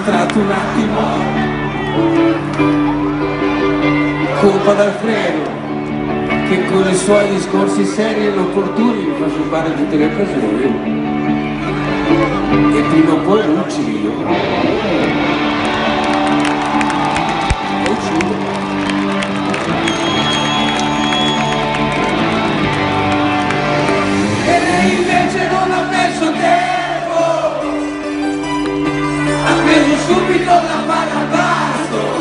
distratto un attimo, colpa d'Alfredo che con i suoi discorsi seri e inopportuni mi fa sciupare tutte le occasioni e prima o poi lo uccido. Lo uccido. E lei invece non ha perso tempo, ha preso subito la palla al basto.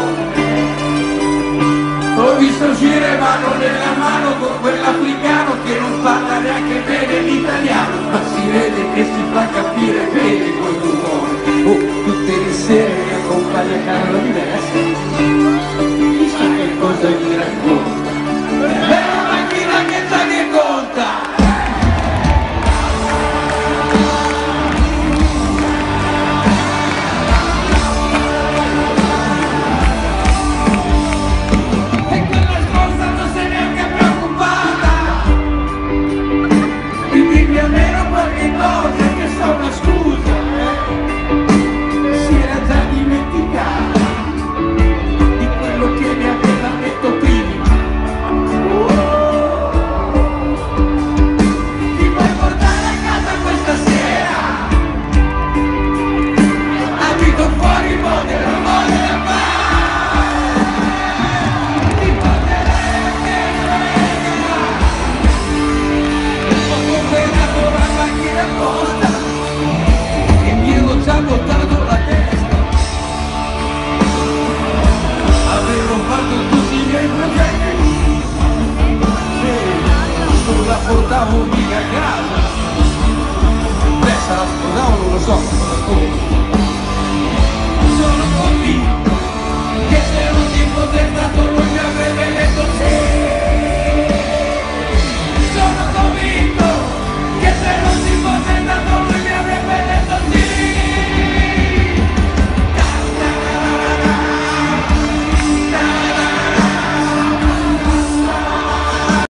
Ho visto uscire mano nella mano con quell'africano che non parla neanche bene l'italiano, ma si vede che si fa capire bene quel rumore. Oh, tutte le sere mi accompagna a casa diversa, chissà che cosa mi racconta. È la macchina che sa che conta. Portavo mica a casa, beh, se la sposavo non lo so.